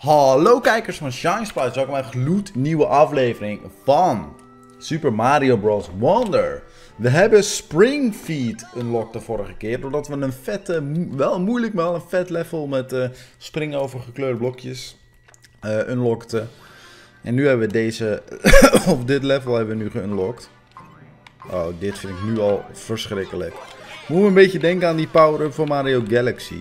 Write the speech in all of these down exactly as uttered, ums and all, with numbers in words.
Hallo kijkers van Shine Splice, welkom bij een gloednieuwe aflevering van Super Mario Bros. Wonder. We hebben Spring Feed unlocked de vorige keer, doordat we een vette, wel moeilijk maar wel een vet level met uh, springen over gekleurde blokjes uh, unlockten. En nu hebben we deze, of dit level hebben we nu geunlocked. Oh, dit vind ik nu al verschrikkelijk. Moet me een beetje denken aan die power-up van Mario Galaxy.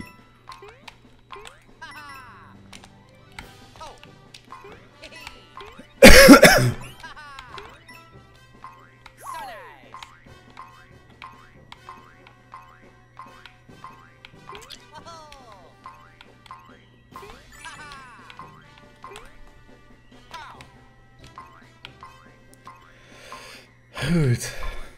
Goed.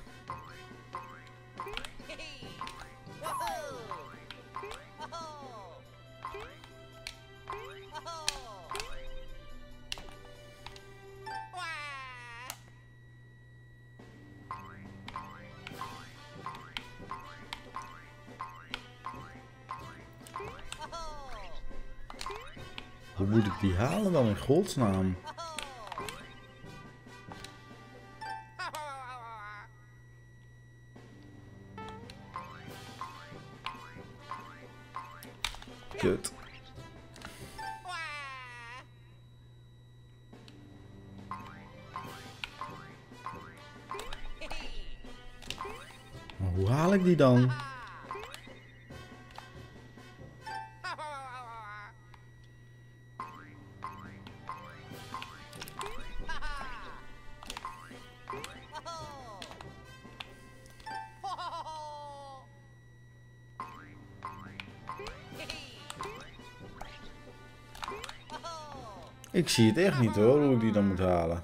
Hoe moet ik die halen dan in godsnaam? Kut. Maar hoe haal ik die dan? Ik zie het echt niet hoor, hoe ik die dan moet halen.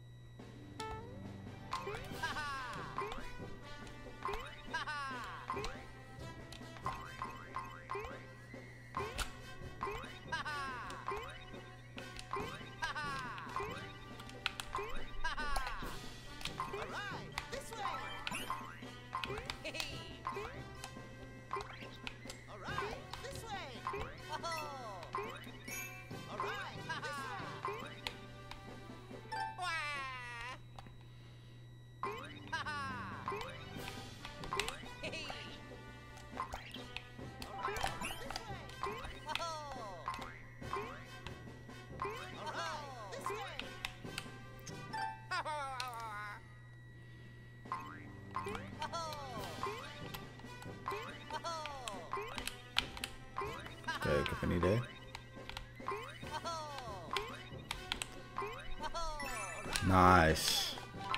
Oké, okay, ik heb een idee. Nice.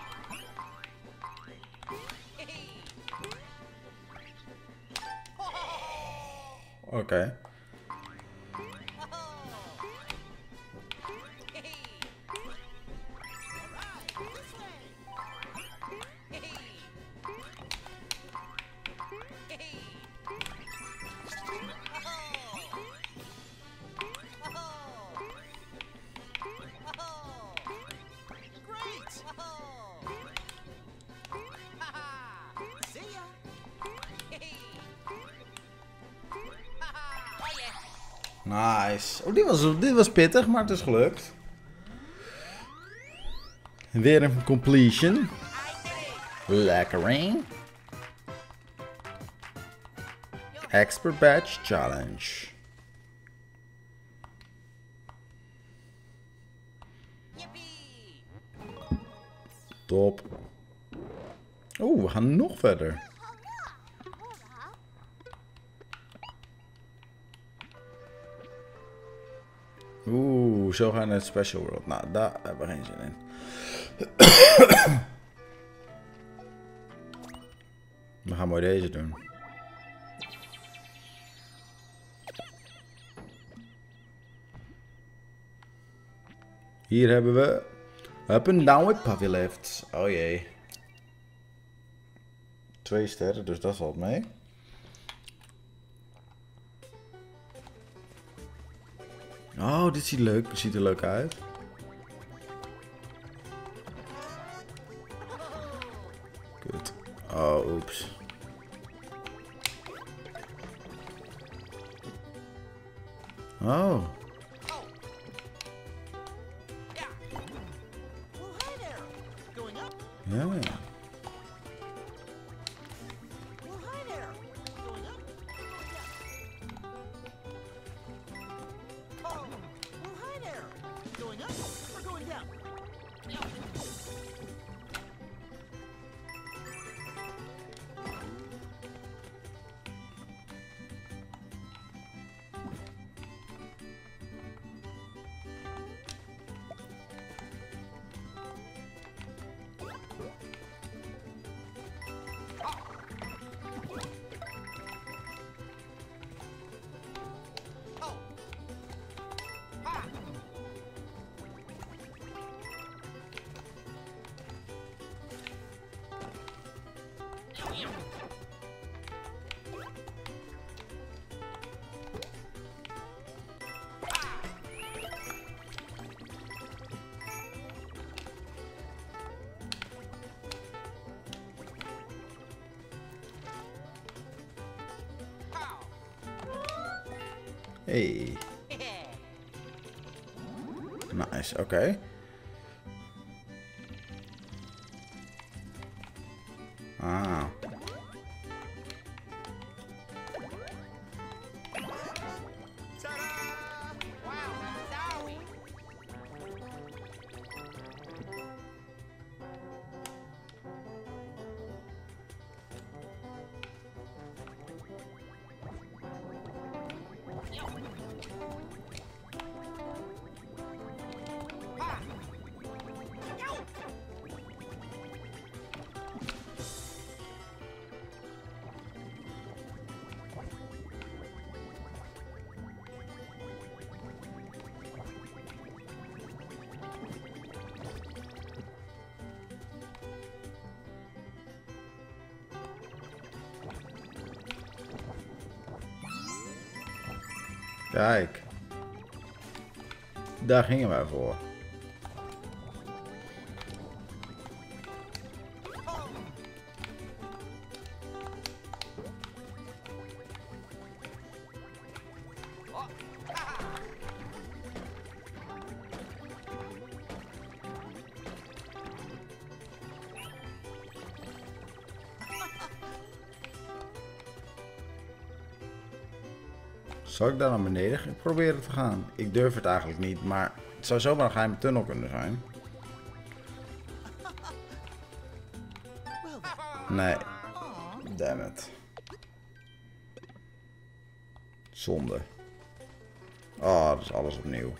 Oké. Okay. Nice. Oh, dit was, dit was pittig, maar het is gelukt. Weer een completion. Lekker, hè? Expert Badge Challenge. Top. Oeh, we gaan nog verder. Oeh, zo gaan we naar het Special World. Nou, daar hebben we geen zin in. We gaan mooi deze doen. Hier hebben we Up and Down with Puffy Lifts. Oh jee. Twee sterren, dus dat valt mee. Oh, dit ziet leuk. Ziet er leuk uit. Kut. Oh, oeps. Oh. Ja. Hey. Nice, oké. Okay. Ah. Kijk. Daar gingen wij voor. Zal ik daar naar beneden proberen te gaan? Ik durf het eigenlijk niet, maar het zou zomaar een geheime tunnel kunnen zijn. Nee. Damn it. Zonde. Oh, dat is alles opnieuw.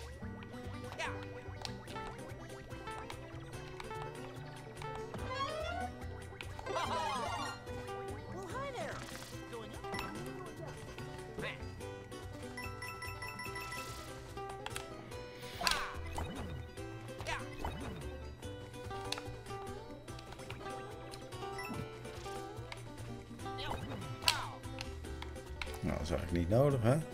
Nou, dat is eigenlijk niet nodig, hè?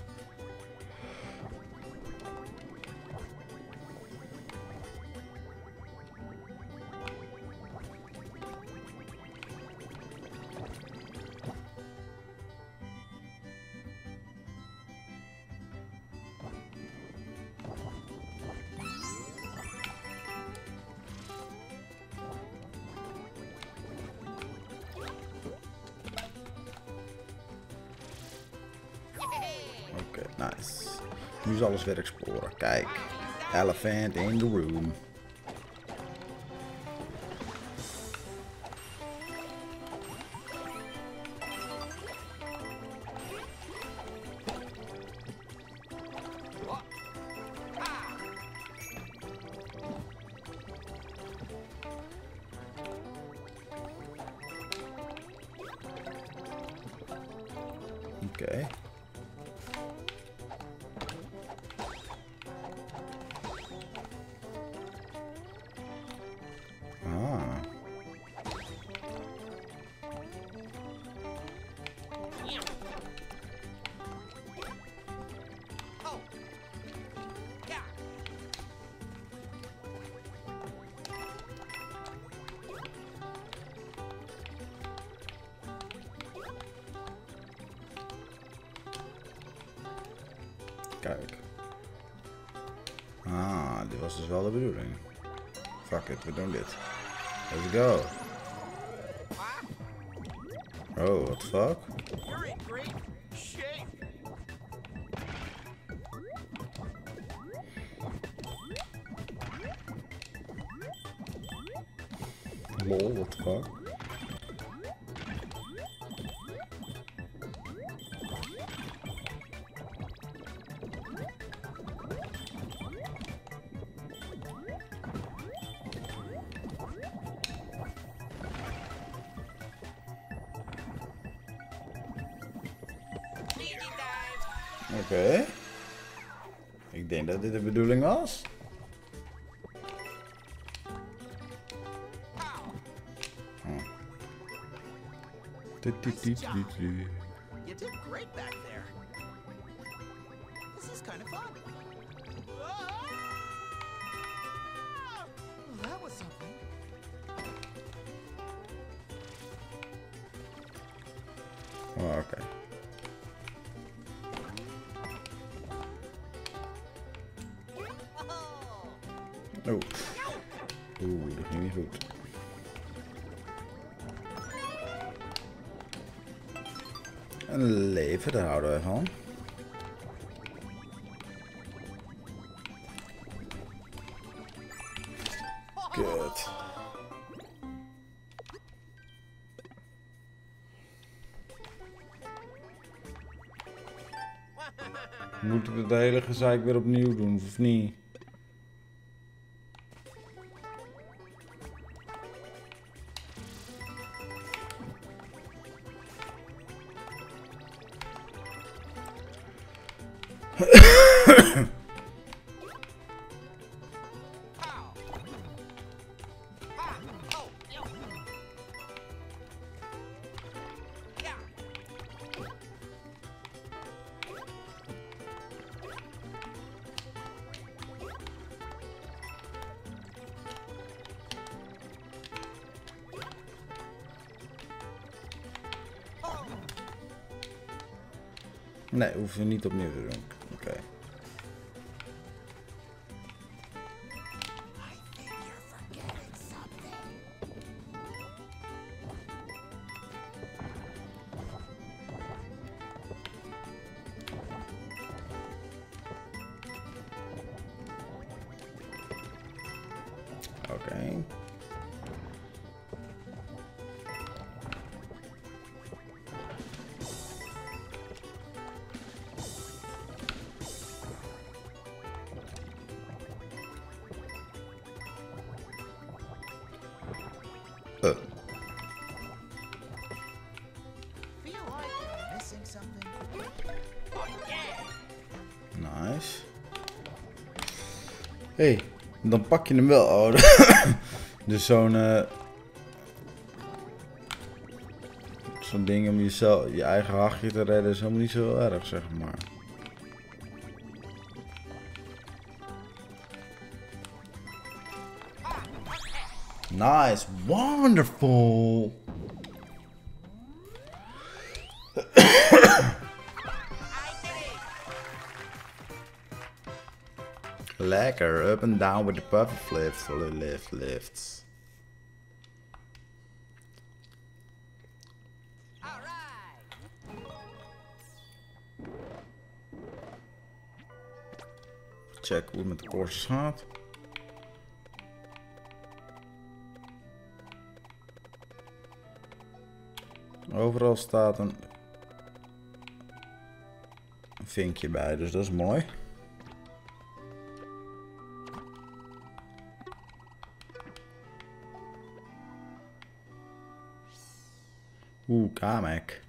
Oké, okay, nice. Nu is alles weer exploren. Kijk. Elephant in the room. Oké. Okay. Ah. Kijk. Ah, dit was dus wel de bedoeling. Fuck it, we doen dit. Let's go. Oh, what the fuck? You're in great shape. Lol, what the fuck? Oké. Okay. Ik denk dat dit de bedoeling was. Oh. You did great back there. This is kind of fun. Ah! Well, that was something. Oh, oké. Okay. Oh. Oeh, dat ging niet goed. Een leven, daar houden we van. Kut. Moeten we het hele gezeik weer opnieuw doen, of niet? Nee, hoeven we niet opnieuw te doen. Oké. Okay. Oké. Okay. Uh. Feel like I'm missing something? Nice. Hey, dan pak je hem wel. Oh, dus zo'n uh, zo'n ding om jezelf, je eigen hachje te redden is helemaal niet zo erg, zeg maar. Nice, wonderful. Lekker, up and down with the puppy flips, for the lift lifts. Check hoe het met de courses gaat. Overal staat een, een vinkje bij, dus dat is mooi. Oeh, Kamek.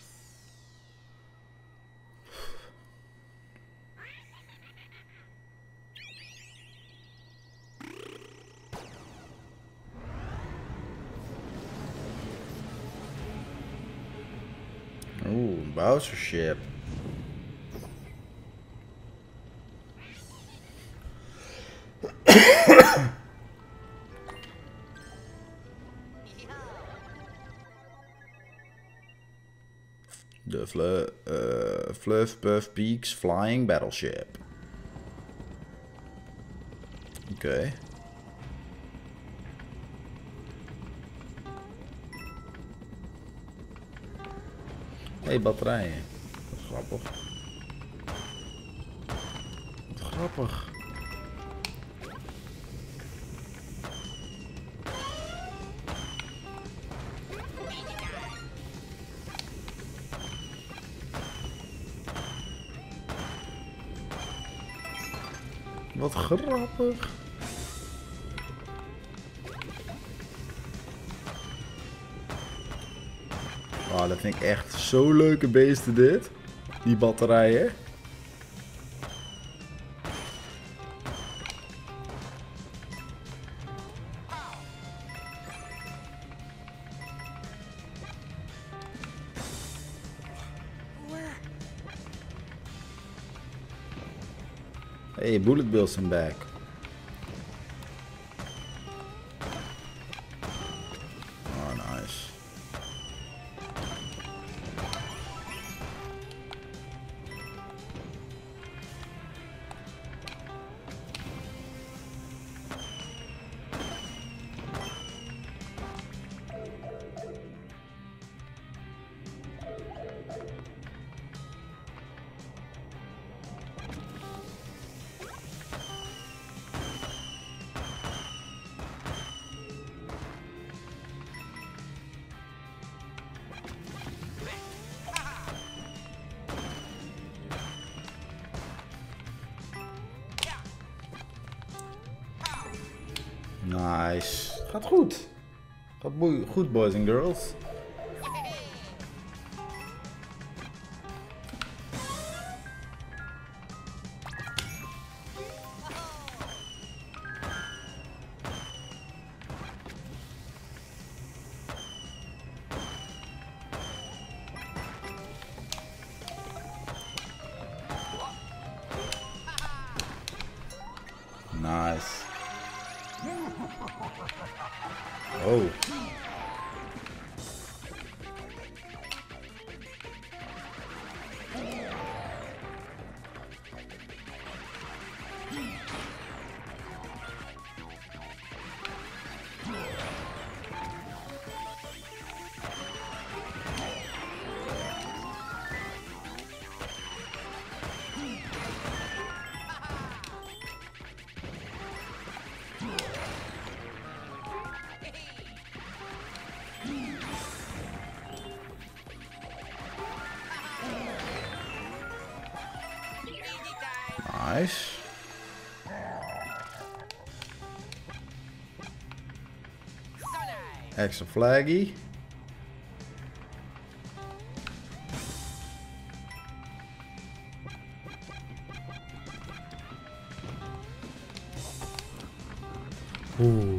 Oeh, Bowser ship. De Fluff, uh, Fluff Puff Peaks Flying Battleship. Oké. Okay. Hé, hey, batterijen. Dat is grappig. Wat grappig. Wat grappig. Oh, dat vind ik echt zo leuke beesten dit. Die batterijen. Hey, bullet bills zijn back. Oh, nice. Nice. Gaat goed. Gaat goed, boys and girls. Nice. Oh. Nice. Extra flaggy. Oeh.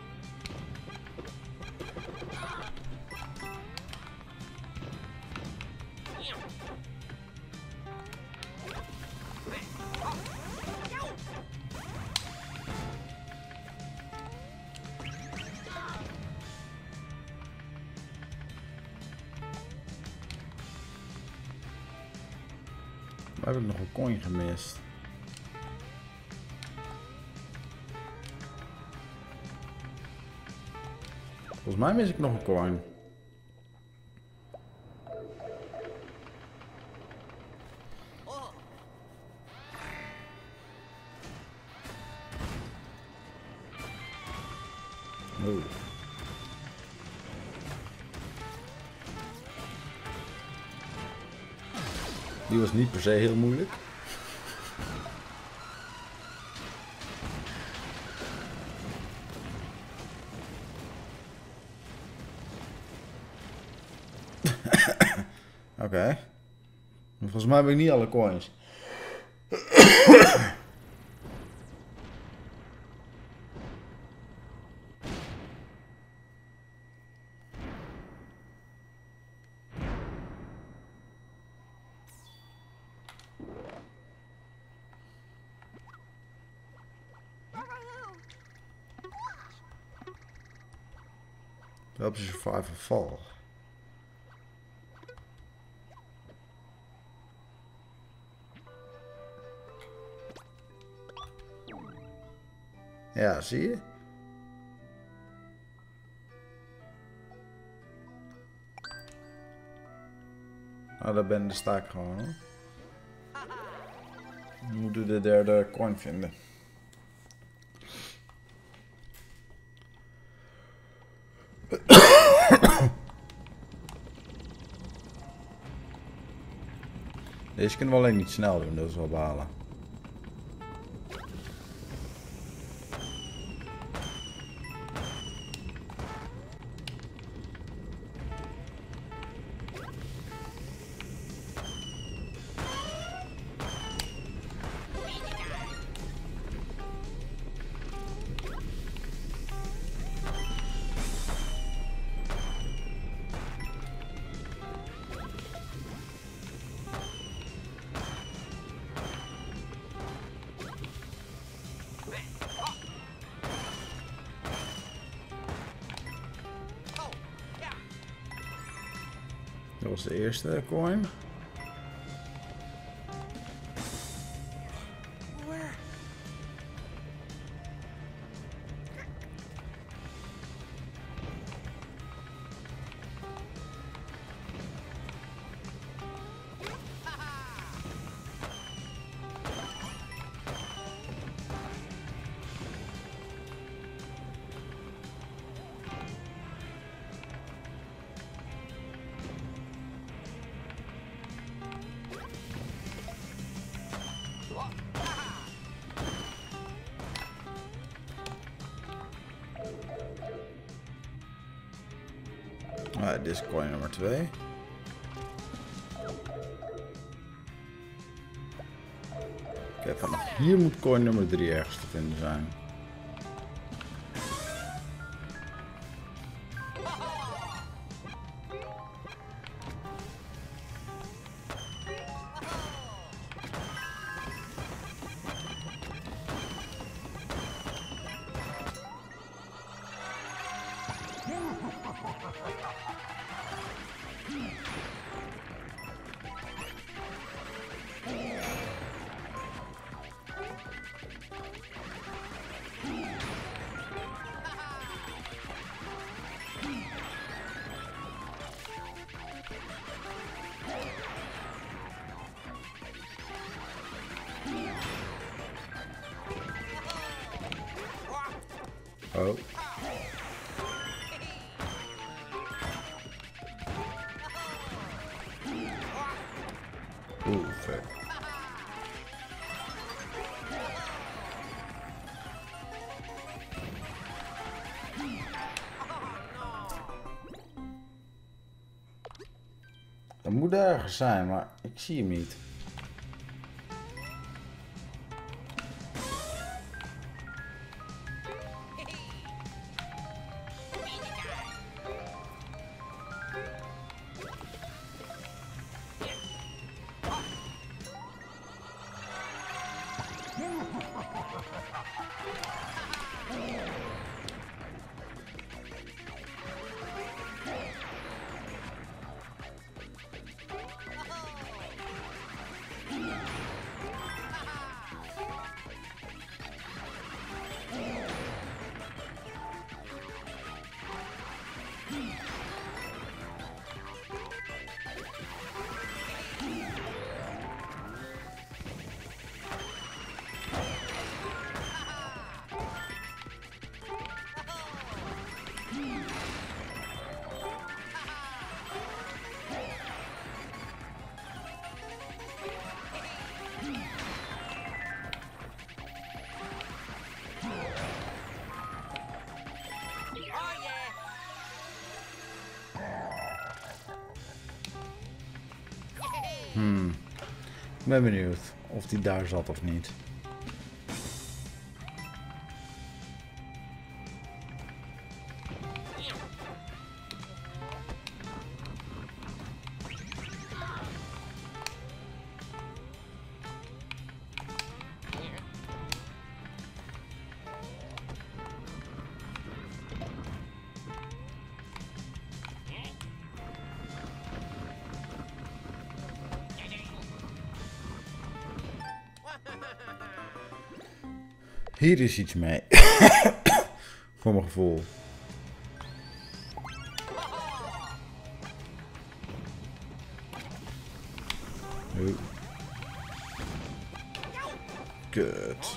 Waar heb ik nog een coin gemist? Volgens mij mis ik nog een coin. Oh. Die was niet per se heel moeilijk. Oké. Okay. Volgens mij heb ik niet alle coins. Help you survive a fall. Ja, zie je? Ah, daar ben, daar sta ik gewoon hoor. We moeten de derde coin vinden. Deze kunnen we alleen niet snel doen, dat is wel balen. Dat was de eerste coin. Ah, dit is coin nummer twee. Kijk, vanaf hier moet coin nummer drie ergens te vinden zijn. Oh. Oeh, vet. Dat moet ergens zijn, maar ik zie hem niet. Hmm. Ik ben benieuwd of die daar zat of niet. Hier is iets mee. Voor mijn gevoel. Oeh. Kut.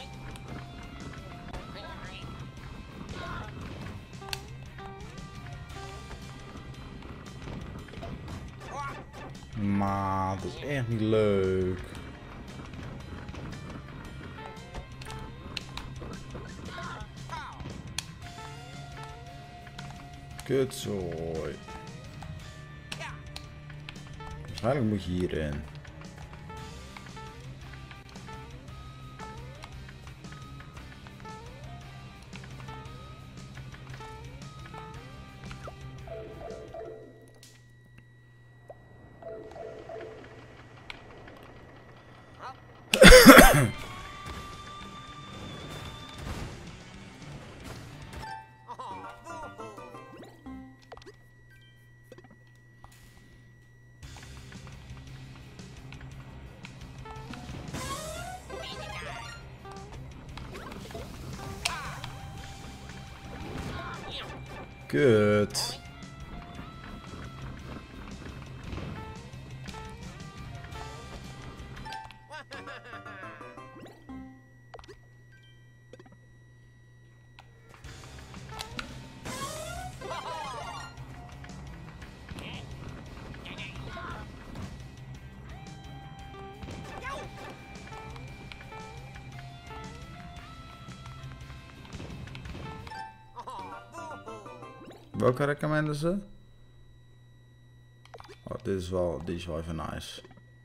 Maar dat is echt niet leuk. Kutzooi. Waarschijnlijk moet je hierin. Kut. Welke recommenden ze? Oh, dit is wel, dit is wel even nice.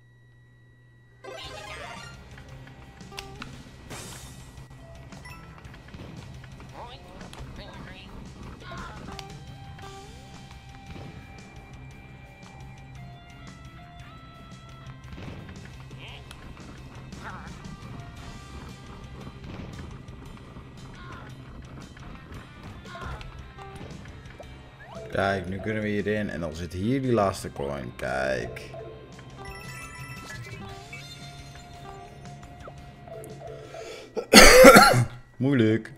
Kijk, nu kunnen we hierin en dan zit hier die laatste coin. Kijk. Moeilijk.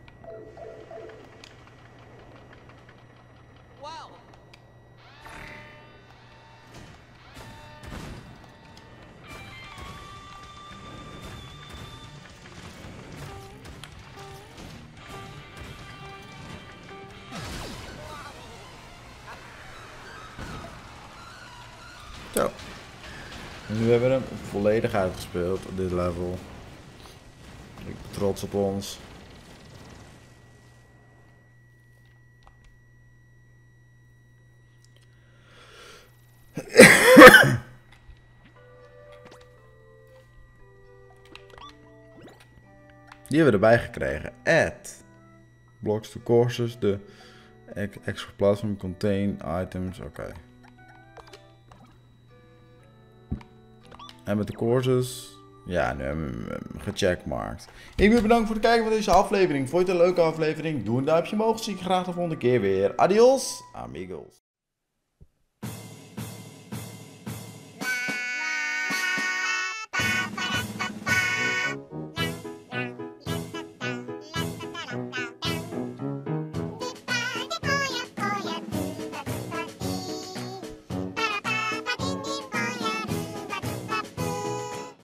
Zo. Nu hebben we hem volledig uitgespeeld op dit level. Ik ben trots op ons. Die hebben we erbij gekregen. Add. Blocks to courses. De extra platform contain items. Oké. Okay. En met de courses, ja, nu hebben we hem gecheckmarkt. Ik wil bedankt voor het kijken van deze aflevering. Vond je het een leuke aflevering? Doe een duimpje omhoog. Zie ik graag de volgende keer weer. Adios, amigos.